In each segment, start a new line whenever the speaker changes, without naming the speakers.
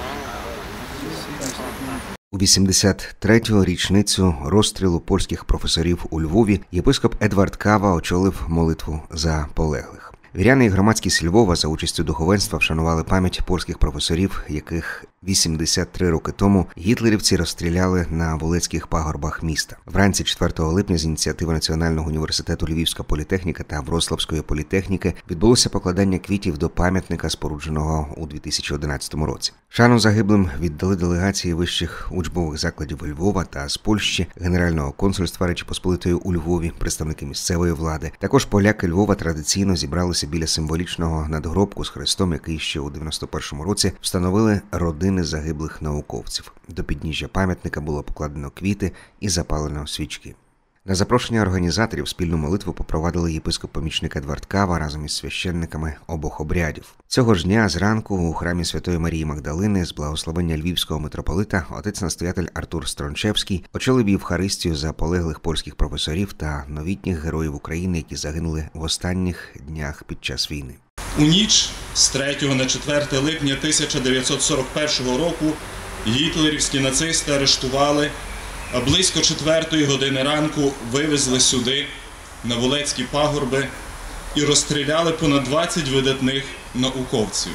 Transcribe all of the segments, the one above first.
У 83-ю річницю розстрілу польських професорів у Львові єпископ Едвард Кава очолив молитву за полеглих. Віряни і громадськість Львова за участю духовенства вшанували пам'ять польських професорів, яких 83 роки тому гітлерівці розстріляли на Волецьких пагорбах міста. Вранці 4 липня з ініціативи Національного університету Львівська політехніка та Вроцлавської політехніки відбулося покладання квітів до пам'ятника, спорудженого у 2011 році. Шану загиблим віддали делегації вищих учбових закладів Львова та з Польщі, Генерального консульства Речі Посполитої у Львові, представники місцевої влади. Також поляки Львова традиційно зібралися біля символічного надгробку з хрестом, який ще у 91-му році встановили родини загиблих науковців. До підніжжя пам'ятника було покладено квіти і запалено свічки. На запрошення організаторів спільну молитву попровадили єпископ-помічник Едвард Кава разом із священниками обох обрядів. Цього ж дня зранку у храмі Святої Марії Магдалини з благословення львівського митрополита отець-настоятель Артур Стрончевський очолив Євхаристію за полеглих польських професорів та новітніх героїв України, які загинули в останніх днях під час війни.
У ніч з 3 на 4 липня 1941 року гітлерівські нацисти арештували, а близько 4 години ранку вивезли сюди, на Волецькі пагорби, і розстріляли понад 20 видатних науковців,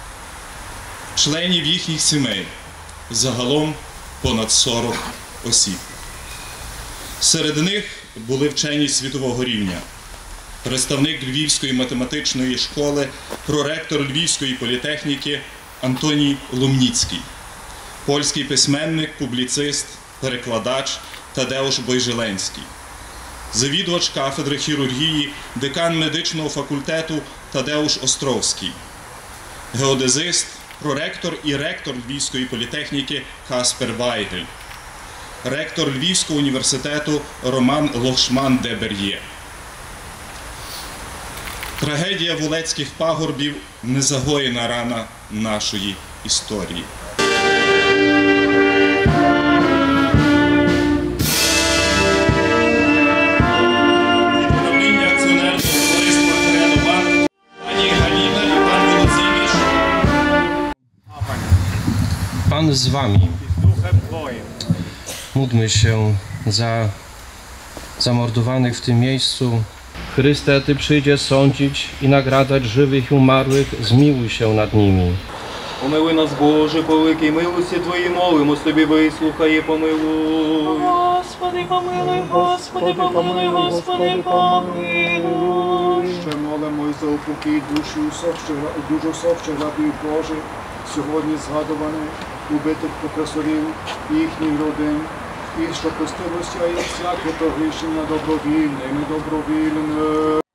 членів їхніх сімей, загалом понад 40 осіб. Серед них були вчені світового рівня, представник Львівської математичної школи, проректор Львівської політехніки Антоній Лумніцький, польський письменник, публіцист, перекладач Тадеуш Бойжеленський, завідувач кафедри хірургії, декан медичного факультету Тадеуш Островський, геодезист, проректор і ректор Львівської політехніки Каспер Вайгель, ректор Львівського університету Роман Лохшман-де-Бер'є. Трагедія Волецьких пагорбів – незагоєна рана нашої історії.
Pan z wami. Módlmy się za zamordowanych w tym miejscu. Chryste, Ty przyjdziesz sądzić i nagradzać żywych i umarłych, zmiłuj się nad nimi.
Помилуй нас, Боже, по великій милості Твоїй, молимось Тобі, вислухай і помилуй.
Господи, помилуй, Господи, помилуй, Господи, помилуй.
Ще молимось за упокій дуже совчих рабів Божих, сьогодні згадуваних, убитих професорів, їхніх родин, і що простилося і всяке то грішення добровільне і недобровільне.